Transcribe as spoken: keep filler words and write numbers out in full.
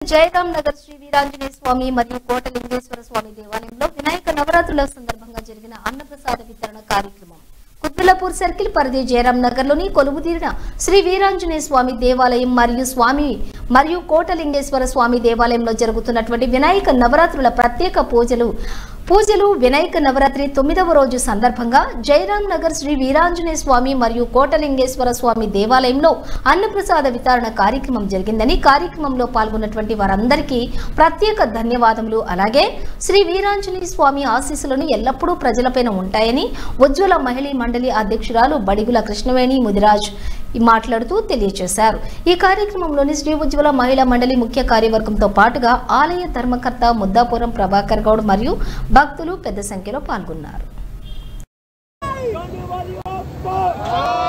జయరాం నగర్ శ్రీ వీరాంజనేయ స్వామి మరియు కోటలింగేశ్వర స్వామి దేవాలయంలో వినాయక నవరాత్రుల సందర్భంగా జరిగిన అన్నప్రసాద వితరణ కార్యక్రమం కుత్బుల్లాపూర్ సర్కిల్ పరిధి జయరాం నగర్ లోని కొలువుదీరిన శ్రీ వీరాంజనేయ స్వామి దేవాలయం మరియు స్వామి మరియు కోటలింగేశ్వర స్వామి దేవాలయంలో జరుగుతున్నటువంటి వినాయక నవరాత్రుల ప్రత్యేక పూజలు పూజలు వినాయక నవరాత్రి తొమ్మిదవ రోజు సందర్భంగా జయరాం నగర్ శ్రీ వీరాంజనేయ స్వామి మరియు కోటలింగేశ్వర స్వామి దేవాలయంలో అన్నప్రసాద వితరణ కార్యక్రమం జరిగిందని కార్యక్రమంలో పాల్గొన్నటువంటి వారందరికీ ప్రత్యేక ధన్యవాదములు. అలాగే శ్రీ వీరాంజనేయ స్వామి ఆశీస్సులను ఎల్లప్పుడూ ప్రజలపైన ఉంటాయని ఉజ్వల మహిళా మండలి అధ్యక్షురాలు బడిగుల కృష్ణవేణి ముదిరాజ్ మాట్లాడుతూ తెలియజేశారు. ఈ కార్యక్రమంలోని శ్రీ ఉజ్వల మహిళా మండలి ముఖ్య కార్యవర్గంతో పాటుగా ఆలయ ధర్మకర్త ముద్దాపురం ప్రభాకర్ గౌడ్ మరియు భక్తులు పెద్ద సంఖ్యలో పాల్గొన్నారు.